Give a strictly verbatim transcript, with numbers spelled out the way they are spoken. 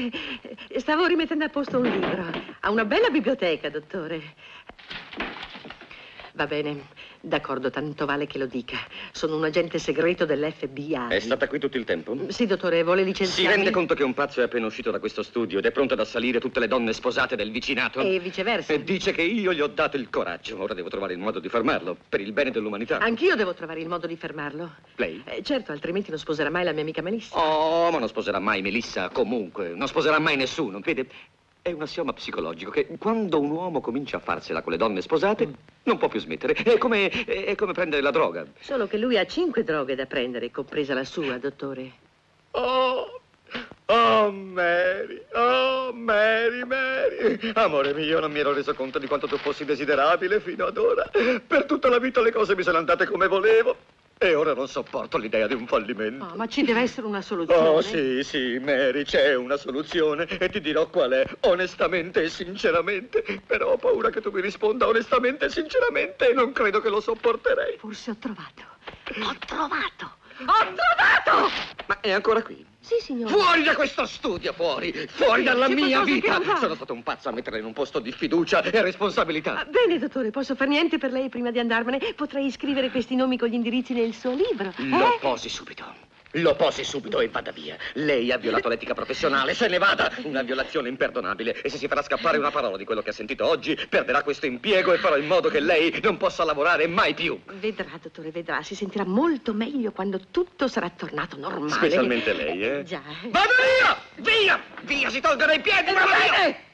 dottore. Stavo rimettendo a posto un libro. Ha una bella biblioteca, dottore. Va bene, d'accordo, tanto vale che lo dica. Sono un agente segreto dell'F B I. È stata qui tutto il tempo? Sì, dottore, vuole Si licenziarmi? rende conto che un pazzo è appena uscito da questo studio ed è pronto ad assalire tutte le donne sposate del vicinato? E viceversa. E dice che io gli ho dato il coraggio. Ora devo trovare il modo di fermarlo, per il bene dell'umanità. Anch'io devo trovare il modo di fermarlo. Lei? Eh, certo, altrimenti non sposerà mai la mia amica Melissa. Oh, ma non sposerà mai Melissa, comunque. Non sposerà mai nessuno, vede? È un assioma psicologico che quando un uomo comincia a farsela con le donne sposate, mm. non può più smettere. È come, è come prendere la droga. Solo che lui ha cinque droghe da prendere, compresa la sua, dottore. Oh, oh, Mary, oh, Mary, Mary. Amore mio, non mi ero reso conto di quanto tu fossi desiderabile fino ad ora. Per tutta la vita le cose mi sono andate come volevo. E ora non sopporto l'idea di un fallimento. Oh, ma ci deve essere una soluzione. Oh, sì, sì, Mary, c'è una soluzione e ti dirò qual è, onestamente e sinceramente. Però ho paura che tu mi risponda onestamente e sinceramente e non credo che lo sopporterei. Forse ho trovato. Ho trovato! Ho trovato! Ma è ancora qui? Sì, signore. Fuori da questo studio, fuori! Fuori dalla C'è mia vita! va. Sono stato un pazzo a metterla in un posto di fiducia e responsabilità. Ah, bene, dottore, posso far niente per lei prima di andarmene? Potrei scrivere questi nomi con gli indirizzi nel suo libro. Lo eh? posi subito. Lo posi subito e vada via. Lei ha violato l'etica professionale, se ne vada! Una violazione imperdonabile. E se si farà scappare una parola di quello che ha sentito oggi, perderà questo impiego e farò in modo che lei non possa lavorare mai più. Vedrà, dottore, vedrà. Si sentirà molto meglio quando tutto sarà tornato normale. Specialmente lei, eh? Già. Vada via! Via! Via! Si tolga dai piedi! Va bene!